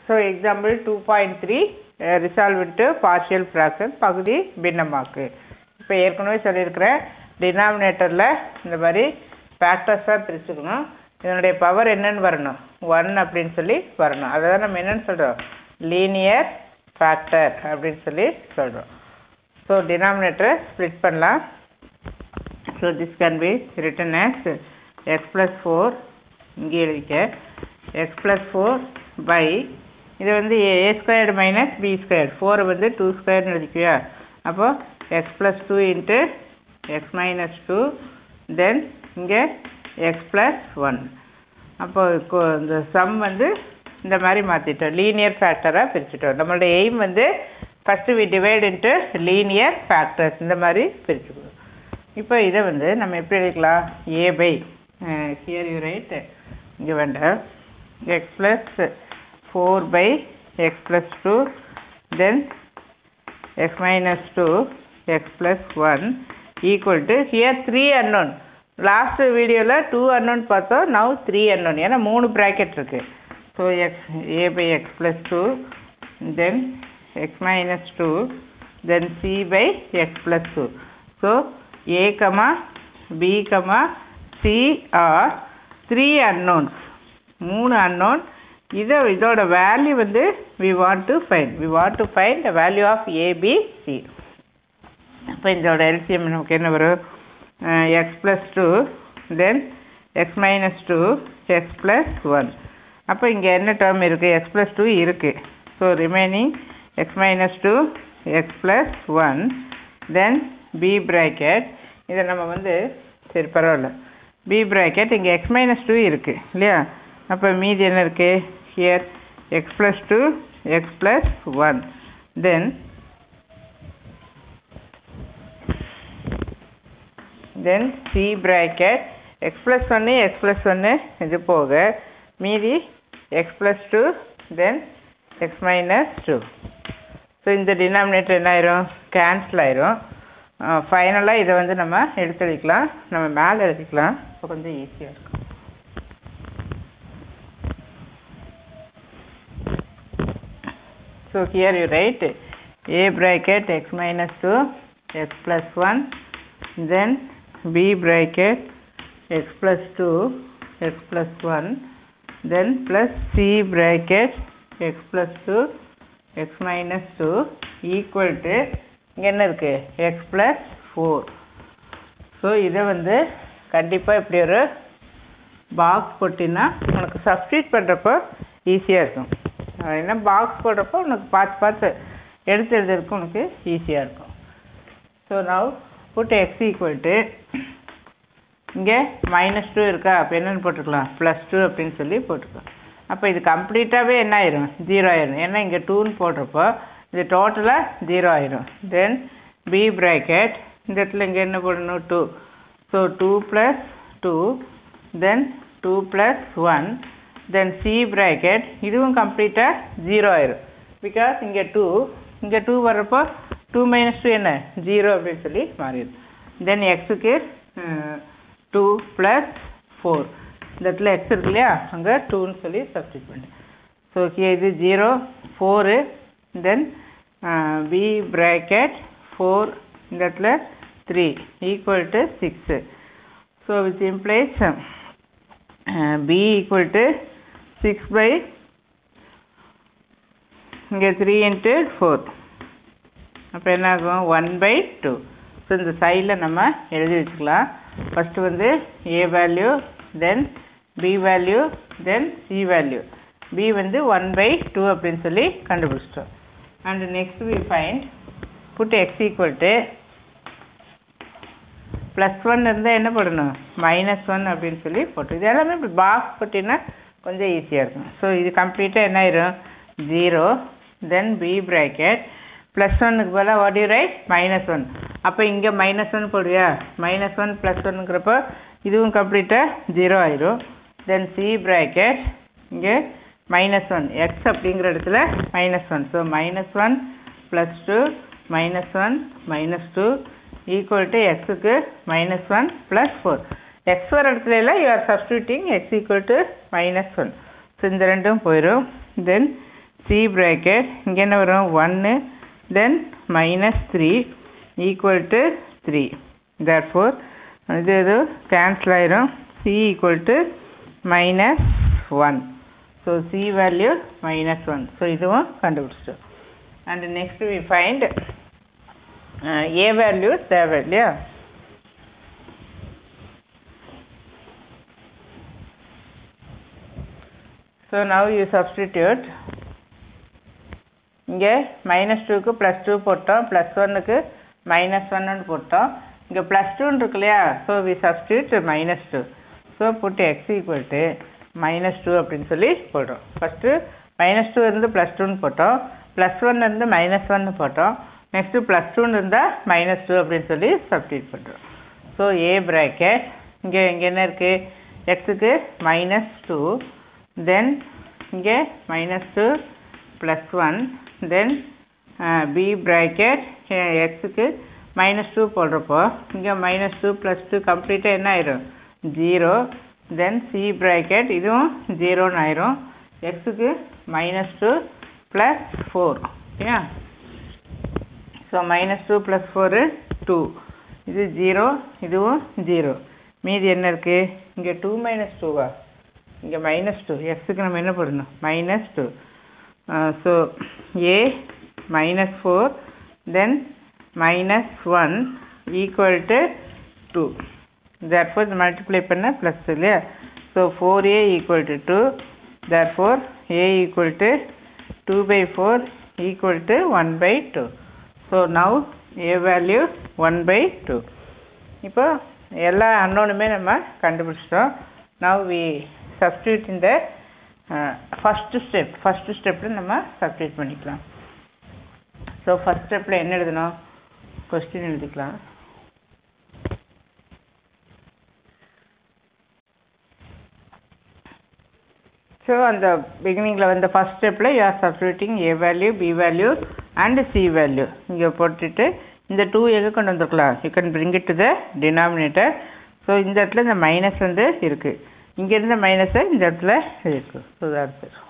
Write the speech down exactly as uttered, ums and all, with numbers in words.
So example two point three uh, resolve into partial fraction பகுதி பின்னமாக்கு. இப்போ ஏற்கனவே சொல்லியிருக்கிறேன் டினாமினேட்டரில் இந்த மாதிரி ஃபேக்டர்ஸாக பிரிச்சுக்கணும். இதனுடைய பவர் என்னன்னு வரணும் ஒன் அப்படின்னு சொல்லி வரணும். அதை தான் நம்ம என்னன்னு சொல்கிறோம் லீனியர் ஃபேக்டர் அப்படின்னு சொல்லி சொல்கிறோம். ஸோ டினாமினேட்டரை ஸ்ப்ளிட் பண்ணலாம். So this can be written as x plus four இங்கே எழுதிக்க x plus ஃபோர் பை இது வந்து a squared minus b squared ஃபோரை வந்து டூ ஸ்கொயர்னு எழுதிக்குவியா. அப்போ x plus two into x minus two then இங்கே எக்ஸ் ப்ளஸ் ஒன். அப்போ இந்த சம் வந்து இந்த மாதிரி மாற்றிட்டோம், லீனியர் ஃபேக்டராக பிரிச்சுட்டோம். நம்மளுடைய எய்ம் வந்து first we divide into linear factors இந்த மாதிரி பிரிச்சுக்கணும். இப்போ இதை வந்து நம்ம எப்படி எழுதிக்கலாம் A by here you write இங்கே வேண்டாம் x plus four by x plus two then x minus two x plus one equal to here three unknown. Last வீடியோவில் டூ அன்னோன் பார்த்தோம், நவ் த்ரீ அன்னோன், ஏன்னா மூணு ப்ராக்கெட் இருக்குது. So x A by x plus two then x minus two then C by x plus two. So A comma B comma C are three unknowns, மூணு unknown. இதை இதோட value வந்து we want to find we want to find the value of ABC. அப்போ இதோட LCM நமக்கு என்ன வரும் x plus two then x minus two x plus one. அப்போ இங்கே என்ன டேர்ம் இருக்குது எக்ஸ் ப்ளஸ் டூ இருக்குது. So remaining x minus two x plus one then B bracket. இதை நம்ம வந்து சரி பரவாயில்ல பி ப்ராக்கெட் இங்கே எக்ஸ் மைனஸ் டூ இருக்குது இல்லையா. அப்போ மீதி என்ன இருக்குது here x plus two x plus one then then C bracket x plus ஒன்று எக்ஸ் ப்ளஸ் ஒன்று இது போக மீதி x plus two then x minus two. So இந்த டினாமினேட்டர் என்ன ஆயிரும் கேன்சல் ஆயிரும். ஃபைனலாக இதை வந்து நம்ம எடுத்து எழுதிக்கலாம், நம்ம மேலே எழுதிக்கலாம், இப்போ கொஞ்சம் ஈஸியாக இருக்கும். So here you write a bracket x minus two x plus one then b bracket x plus two x plus one then plus c bracket x plus two x minus two equal to இங்கே என்ன இருக்குது x plus four. So இதை வந்து கண்டிப்பாக இப்படி ஒரு box போட்டின்னா உனக்கு substitute பண்ணுறப்போ ஈஸியாக இருக்கும். என்ன பாக்ஸ் போடுறப்போ உனக்கு பார்த்து பார்த்து எடுத்து எழுதுறதுக்கு உனக்கு ஈஸியாக இருக்கும். So now put x equal to இங்கே மைனஸ் டூ இருக்கா, அப்போ என்னென்னு போட்டுக்கலாம் ப்ளஸ் டூ அப்படின்னு சொல்லி போட்டுக்கலாம். அப்போ இது கம்ப்ளீட்டாகவே என்ன ஆயிரும் ஜீரோ ஆயிரும், ஏன்னா இங்கே டூன்னு போடுறப்போ இது டோட்டலாக ஜீரோ ஆயிரும். தென் பி ப்ராக்கெட் இந்த இடத்துல இங்கே என்ன போடணும் two. So two plus two then two plus one then C bracket இதுவும் கம்ப்ளீட்டாக ஜீரோ ஆயிரும். பிகாஸ் இங்கே டூ இங்கே டூ வர்றப்போ டூ மைனஸ் டூ என்ன ஜீரோ அப்படின்னு சொல்லி மாறிடும். தென் எக்ஸுக்கு டூ ப்ளஸ் ஃபோர் இந்த இடத்துல எக்ஸ் இருக்கு இல்லையா, அங்கே டூன்னு சொல்லி சப்ஸ்டிட் பண்ணு. ஸோ ஓகே இது zero four then B bracket four இந்த இடத்துல three equal to six. So which implies B equal to six by இங்கே த்ரீ இன்ட்டு ஃபோர். அப்போ என்ன ஆகும் ஒன் பை டூ. ஸோ இந்த சைடில் நம்ம எழுதி வச்சுக்கலாம். ஃபஸ்ட்டு வந்து A value then B value then C value. B வந்து ஒன் பை டூ அப்படின்னு சொல்லி கண்டுபிடிச்சிட்டோம். And next we find put x equal to plus one இருந்தால் என்ன போடணும் மைனஸ் ஒன் அப்படின்னு சொல்லி போட்டு இது எல்லாமே இப்படி பாக்ஸ் போட்டிங்கன்னா கொஞ்சம் ஈஸியாக இருக்கும். ஸோ இது கம்ப்ளீட்டாக என்ன ஆயிரும் zero then B bracket plus ஒன்னுக்கு பதிலாக what you write minus one. அப்போ இங்கே மைனஸ் ஒன் போடுவியா, மைனஸ் ஒன் ப்ளஸ் ஒன்னுங்கிறப்போ இதுவும் கம்ப்ளீட்டாக ஜீரோ ஆயிரும். தென் சி ப்ராக்கெட் இங்கே மைனஸ் ஒன் எக்ஸ் அப்படிங்கிற இடத்துல minus one. So minus one plus two minus one minus two equal to எக்ஸுக்கு minus one plus four. X வர இடத்துல எல்லாம் you are substituting x equal to minus one. So இந்த ரெண்டும் போயிடும். தென் C bracket இங்கே என்ன வரும் one then minus three equal to three. Therefore இது இது cancel ஆயிரும். C equal to minus one. So C value minus one. So இதுவும் கண்டுபிடிச்சிட்டோம். And next we find uh, A value தேவை இல்லையா? So now you substitute. இங்கே minus two க்கு plus two போட்டோம், plus one க்கு minus one ன்னு போட்டோம். இங்கே plus two இருக்கு இல்லையா? So we substitute minus two. So put x equal to minus two அப்படின்னு சொல்லி போடுறோம். First minus two இருந்து plus two ன்னு போட்டோம், plus one இருந்து minus one ன்னு போட்டோம். Next plus two இருந்தா minus two அப்படின்னு சொல்லி substitute பண்ணுறோம். So A bracket இங்கே இங்கே என்ன இருக்கு? x க்கு minus two, then இங்கே minus two plus one, then uh, B bracket x க்கு minus two போடுறப்போ இங்கே minus two plus two கம்ப்ளீட்டாக என்ன ஆயிரும்? zero. Then C bracket இதுவும் zero ஆயிரும். x க்கு minus two plus four. Yeah. So minus two plus four two. இது zero, இதுவும் zero. மீதி என்ன இருக்கு? இங்கே two minus two வா? இங்கே minus two. x க்கு நம்ம என்ன போடணும்? minus two. Uh, so A minus four, then minus one equal to two. Therefore multiply பண்ண plus இல்லையா? So four A equal to two. Therefore A equal to two by four equal to one by two. So now A value one by two. இப்போ எல்லா அன்னோனுமே நம்ம கண்டுபிடிச்சிட்டோம். Now we substitute in the uh, first step. First step நம்ம substitute பண்ணிக்கலாம். So first stepல என்ன எழுதணும்? Question எழுதிக்கலாம். So on the beginning of the first step you are substituting A value, B value and C value. இங்கே போட்டுட்டு இந்த two எங்க கொண்டு வந்துக்கலாம்? You can bring it to the denominator. So இந்த இடத்துல இந்த மைனஸ் வந்து இருக்கு. இங்க இருந்த மைனஸ் இந்த இடத்துல இருக்கு. So that's it.